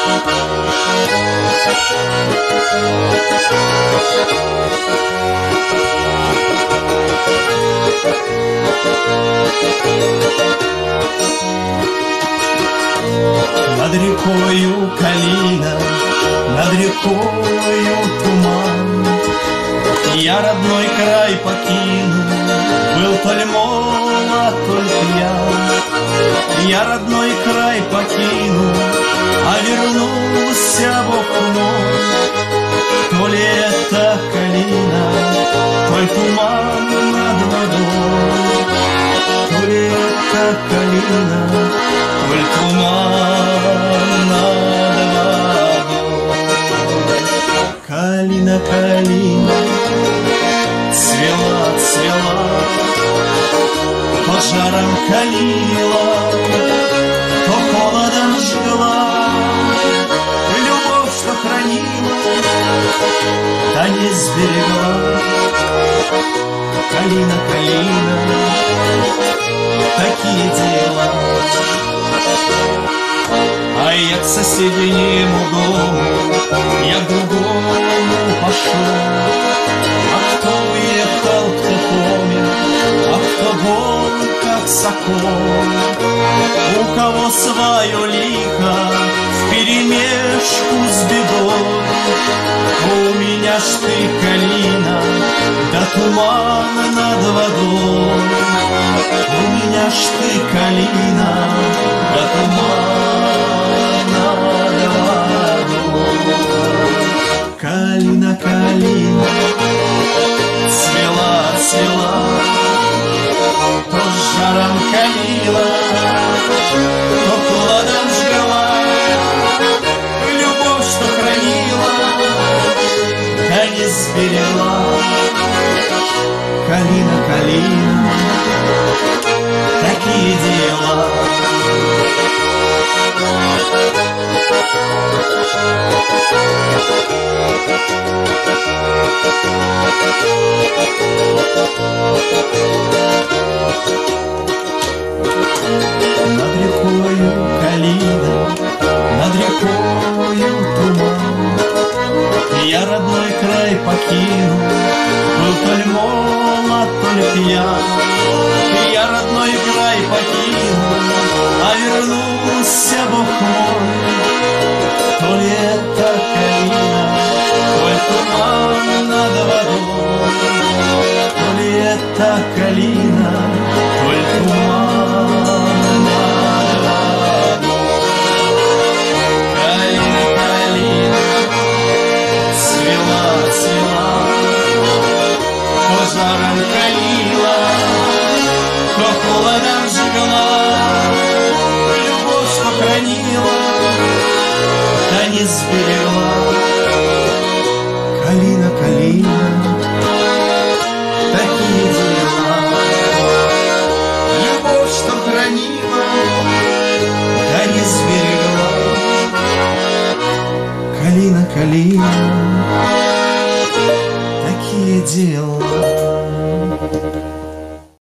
Над рекою калина, над рекою туман. Я родной край покинул, был то ли молод, то ли пьян. Я родной край покинул, а вернулся Бог мой. То ли это калина, то ли туман над водой. То ли это калина, то ли туман над водой. Калина, калина, цвела, цвела, то жаром калила, то холодом жгла. Любовь, что хранила, да не сберегла. Калина, калина, такие дела. А я к соседнему дому, я к другому пошел. А кто уехал, кто помер, а кто гол, как сокол. У кого свое лихо вперемешку с бедой. У меня ж ты, калина, да туман над водой. У меня ж ты, калина, да туман над водой. Калина, калина, цвела, цвела, то жаром калила, то холодом жгла. Любовь, что хранила, да не сберегла. Калина, калина, такие дела. Над рекою калина, над рекою туман. Я родной край покинул, был то ли молод, то ли пьян. Я родной край покинул, а вернулся Бог мой. То ли это калина, то ли туман над водой. То ли это калина, то ли туман над водой. Калина, калина, цвела, цвела, то жаром калила, то холодом жгла. Любовь, что хранила, да не сберегла. Калина, калина, такие дела. Любовь, что хранила, да не сберегла. Калина, калина, такие дела.